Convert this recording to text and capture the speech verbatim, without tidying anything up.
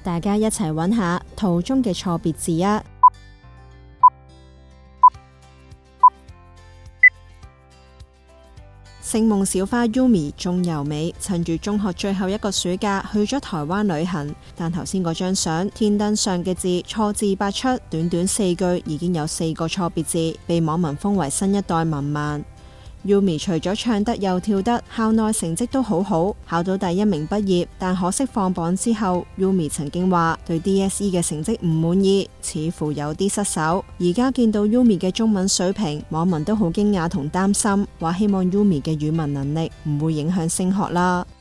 大家一齊揾下圖中嘅錯別字啊！星夢小花 Yumi 仲由美趁住中學最後一個暑假去咗台灣旅行，但頭先嗰張相天燈上嘅字錯字百出，短短四句已經有四個錯別字，被網民封為新一代文盲。Yumi 除咗唱得又跳得，校內成績都好好，考到第一名畢業。但可惜放榜之後 Yumi 曾經話對 D S E 嘅成績唔滿意，似乎有啲失手。而家見到 Yumi 嘅中文水平，網民都好驚訝同擔心，話希望 Yumi 嘅語文能力唔會影響升學啦。